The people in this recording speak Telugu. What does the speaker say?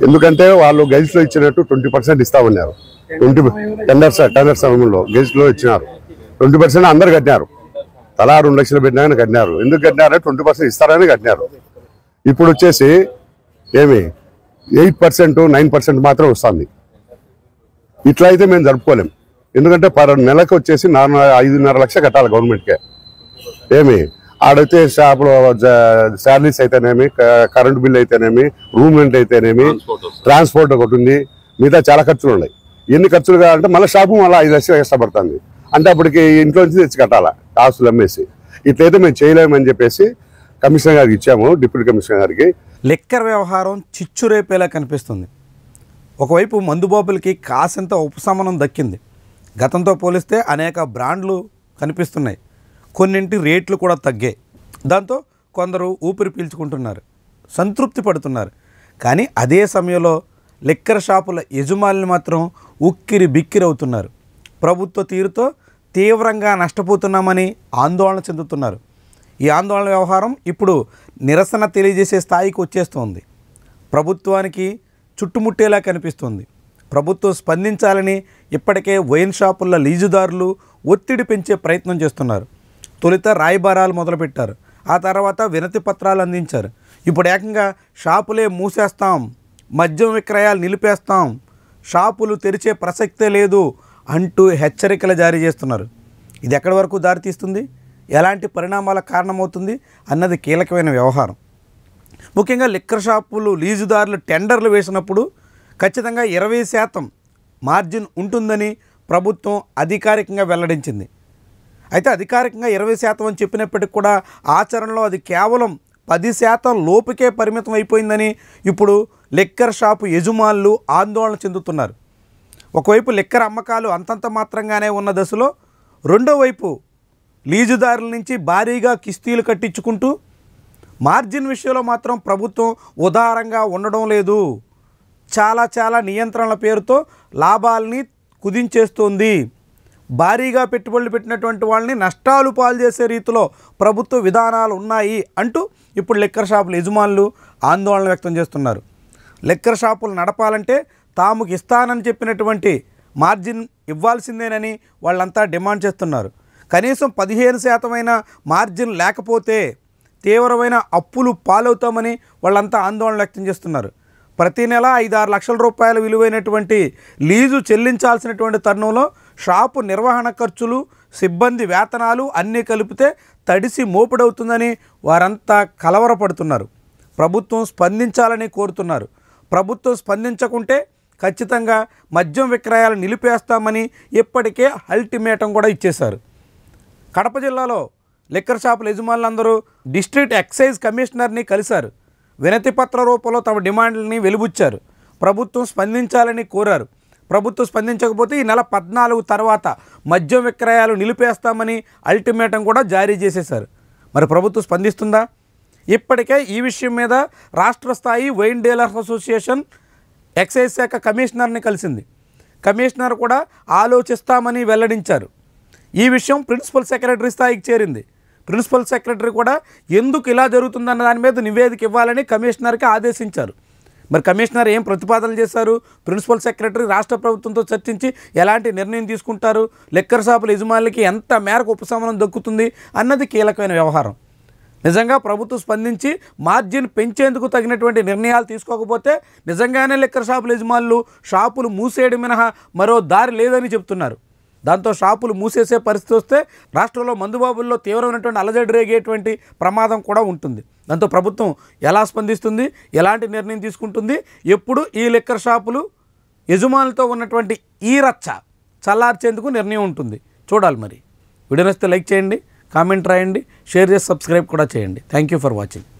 ఎందుకంటే వాళ్ళు గెజిట్లో ఇచ్చినట్టు 20% ఇస్తామన్నారు. 20 టెండర్ సమయంలో గెజిట్లో ఇచ్చినారు. 20% అందరు కట్టినారు. తలా 2 లక్షలు పెట్టినా కట్టినారు. ఎందుకు కట్టినారంటే 20% ఇస్తారని కట్టినారు. ఇప్పుడు వచ్చేసి ఏమి 8%, 9% మాత్రం వస్తుంది. ఇట్లా అయితే మేము జరుపుకోలేం. ఎందుకంటే నెలకు వచ్చేసి 5.5 లక్షలు కట్టాలి గవర్నమెంట్కే. ఏమి ఆడైతే షాపులో శాలరీస్ అయితేనేమి, కరెంటు బిల్ అయితేనేమి, రూమ్ రెంట్ అయితేనేమి, ట్రాన్స్పోర్ట్ ఒకటి ఉంది, మిగతా చాలా ఖర్చులు ఉన్నాయి. ఎన్ని ఖర్చులు కావాలంటే మళ్ళీ షాపు మళ్ళీ 5 లక్షలు ఎక్స్ట్రా పడుతుంది. అంటే అప్పటికి ఇంట్లో నుంచి తెచ్చి కట్టాలా ఆస్తులు అమ్మేసి. ఇట్లయితే మేము చేయలేమని చెప్పేసి కమిషనర్ గారికి ఇచ్చాము, డిప్యూటీ కమిషనర్ గారికి. లిక్కర్ వ్యవహారం చిచ్చురేపేలా కనిపిస్తుంది. ఒకవైపు మందుబాబులకి కాసింత ఉపశమనం దక్కింది. గతంతో పోలిస్తే అనేక బ్రాండ్లు కనిపిస్తున్నాయి. కొన్నింటి రేట్లు కూడా తగ్గాయి. దాంతో కొందరు ఊపిరి పీల్చుకుంటున్నారు, సంతృప్తి పడుతున్నారు. కానీ అదే సమయంలో లిక్కర్ షాపుల యజమానులు మాత్రం ఉక్కిరి బిక్కిరి అవుతున్నారు. ప్రభుత్వ తీరుతో తీవ్రంగా నష్టపోతున్నామని ఆందోళన చెందుతున్నారు. ఈ ఆందోళన వ్యవహారం ఇప్పుడు నిరసన తెలియజేసే స్థాయికి వచ్చేస్తోంది. ప్రభుత్వానికి చుట్టుముట్టేలా కనిపిస్తుంది. ప్రభుత్వం స్పందించాలని ఇప్పటికే వైన్ షాపుల లీజుదారులు ఒత్తిడి పెంచే ప్రయత్నం చేస్తున్నారు. తొలుత రాయబారాలు మొదలుపెట్టారు, ఆ తర్వాత వినతి పత్రాలు అందించారు. ఇప్పుడు ఏకంగా షాపులే మూసేస్తాం, మద్యం విక్రయాలు నిలిపేస్తాం, షాపులు తెరిచే ప్రసక్తే లేదు అంటూ హెచ్చరికలు జారీ చేస్తున్నారు. ఇది ఎక్కడి వరకు దారితీస్తుంది, ఎలాంటి పరిణామాలకు కారణమవుతుంది అన్నది కీలకమైన వ్యవహారం. ముఖ్యంగా లిక్కర్ షాపులు లీజుదారులు టెండర్లు వేసినప్పుడు ఖచ్చితంగా 20% మార్జిన్ ఉంటుందని ప్రభుత్వం అధికారికంగా వెల్లడించింది. అయితే అధికారికంగా 20% అని చెప్పినప్పటికి కూడా ఆచరణలో అది కేవలం 10% లోపుకే పరిమితం అయిపోయిందని ఇప్పుడు లిక్కర్ షాపు యజమానులు ఆందోళన చెందుతున్నారు. ఒకవైపు లిక్కర్ అమ్మకాలు అంతంత మాత్రంగానే ఉన్న దశలో, రెండో వైపు లీజుదారుల నుంచి భారీగా కిస్తీలు కట్టించుకుంటూ మార్జిన్ విషయంలో మాత్రం ప్రభుత్వం ఉదారంగా ఉండడం లేదు. చాలా నియంత్రణల పేరుతో లాభాలని కుదించేస్తోంది. భారీగా పెట్టుబడులు పెట్టినటువంటి వాళ్ళని నష్టాలు పాలు చేసే రీతిలో ప్రభుత్వ విధానాలు ఉన్నాయి అంటూ ఇప్పుడు లిక్కర్ షాపుల యజమానులు ఆందోళన వ్యక్తం చేస్తున్నారు. లిక్కర్ షాపులు నడపాలంటే తాముకు ఇస్తానని చెప్పినటువంటి మార్జిన్ ఇవ్వాల్సిందేనని వాళ్ళంతా డిమాండ్ చేస్తున్నారు. కనీసం 15% మార్జిన్ లేకపోతే తీవ్రమైన అప్పులు పాలవుతామని వాళ్ళంతా ఆందోళన వ్యక్తం చేస్తున్నారు. ప్రతి నెల 5-6 లక్షల రూపాయల విలువైనటువంటి లీజు చెల్లించాల్సినటువంటి తరుణంలో షాపు నిర్వహణ ఖర్చులు, సిబ్బంది వేతనాలు అన్నీ కలిపితే తడిసి మోపుడవుతుందని వారంతా కలవరపడుతున్నారు. ప్రభుత్వం స్పందించాలని కోరుతున్నారు. ప్రభుత్వం స్పందించకుంటే ఖచ్చితంగా మద్యం విక్రయాలు నిలిపేస్తామని ఇప్పటికే అల్టిమేటం కూడా ఇచ్చేశారు. కడప జిల్లాలో లిక్కర్ షాపుల యజమానులందరూ డిస్ట్రిక్ట్ ఎక్సైజ్ కమిషనర్ని కలిశారు. వినతి పత్ర రూపంలో తమ డిమాండ్లని వెలుబుచ్చారు. ప్రభుత్వం స్పందించాలని కోరారు. ప్రభుత్వం స్పందించకపోతే ఈ నెల 14 తర్వాత మద్యం విక్రయాలు నిలిపేస్తామని అల్టిమేటం కూడా జారీ చేసేశారు. మరి ప్రభుత్వం స్పందిస్తుందా? ఇప్పటికే ఈ విషయం మీద రాష్ట్ర స్థాయి వైన్ డీలర్స్ అసోసియేషన్ ఎక్సైజ్ శాఖ కమిషనర్ని కలిసింది. కమిషనర్ కూడా ఆలోచిస్తామని వెల్లడించారు. ఈ విషయం ప్రిన్సిపల్ సెక్రటరీ స్థాయికి చేరింది. ప్రిన్సిపల్ సెక్రటరీ కూడా ఎందుకు ఇలా జరుగుతుందన్న దాని మీద నివేదిక ఇవ్వాలని కమిషనర్కి ఆదేశించారు. మరి కమిషనర్ ఏం ప్రతిపాదనలు చేశారు? ప్రిన్సిపల్ సెక్రటరీ రాష్ట్ర ప్రభుత్వంతో చర్చించి ఎలాంటి నిర్ణయం తీసుకుంటారు, లిక్కర్ షాపుల యజమానులకి ఎంత మేరకు ఉపశమనం దక్కుతుంది అన్నది కీలకమైన వ్యవహారం. నిజంగా ప్రభుత్వం స్పందించి మార్జిన్ పెంచేందుకు తగినటువంటి నిర్ణయాలు తీసుకోకపోతే నిజంగానే లిక్కర్ షాపుల యజమానులు షాపులు మూసేయడం మినహా మరో దారి లేదని చెప్తున్నారు. దాంతో షాపులు మూసేసే పరిస్థితి వస్తే రాష్ట్రంలో మందుబాబుల్లో తీవ్రమైనటువంటి అలజడి రేగేటువంటి ప్రమాదం కూడా ఉంటుంది. దాంతో ప్రభుత్వం ఎలా స్పందిస్తుంది, ఎలాంటి నిర్ణయం తీసుకుంటుంది, ఎప్పుడు ఈ లిక్కర్ షాపులు యజమానులతో ఉన్నటువంటి ఈ రచ్చ చల్లార్చేందుకు నిర్ణయం ఉంటుంది చూడాలి. మరి వీడియో నచ్చితే లైక్ చేయండి, కామెంట్ రాయండి, షేర్ చేసి సబ్స్క్రైబ్ కూడా చేయండి. Thank you for watching.